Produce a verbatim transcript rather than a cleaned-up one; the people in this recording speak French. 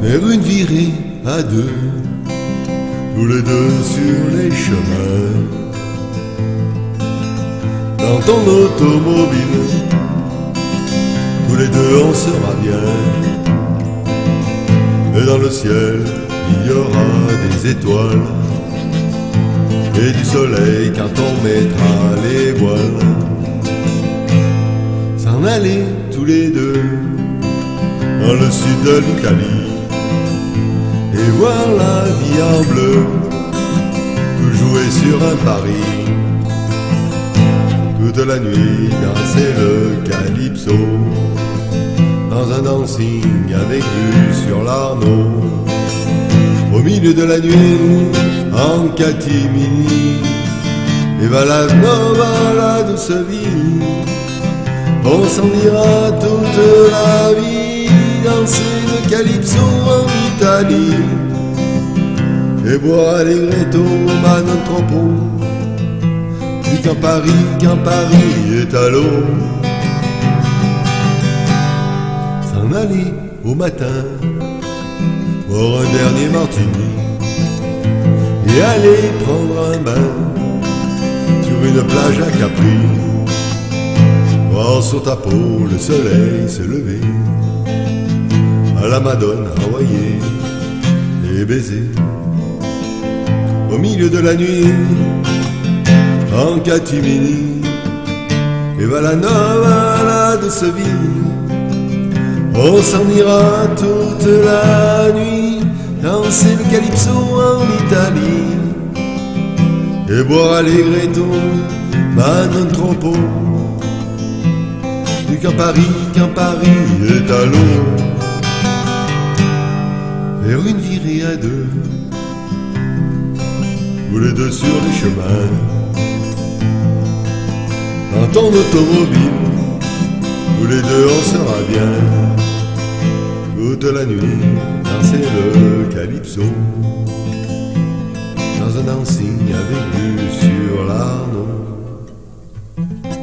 faire une virée à deux, tous les deux sur les chemins. Dans ton automobile, tous les deux on sera bien. Et dans le ciel, il y aura des étoiles et du soleil quand on mettra les voiles. S'en aller tous les deux dans le sud de l'Italie et voir la vie en bleu, tout jouer sur un pari. Toute la nuit danser le calypso dans un dancing avec vue sur l'Arno. Au milieu de la nuit, en catimini, et va la nova, la douce vie. On s'en ira toute la vie, danser le calypso en Italie, et boire Allegretto, Manon Troppo, puis qu'en Paris, qu'en Paris est à l'eau. S'en aller au matin, boire un dernier martini, et aller prendre un bain sur une plage à Capri, voir sur ta peau le soleil se lever, à la Madone hawaïenne et baiser. Au milieu de la nuit, en catimini, et va la nova, la douce vie. On s'en ira toute la nuit, danser le calypso en Italie, et boire Allegretto, Manon Troppo, du qu'en Paris, qu'en Paris est à l'eau. Faire une virée à deux, tous les deux sur les chemins. Dans ton automobile, tous les deux on sera bien. Toute la nuit, danser le calypso dans un dancing avec vue sur l'Arno.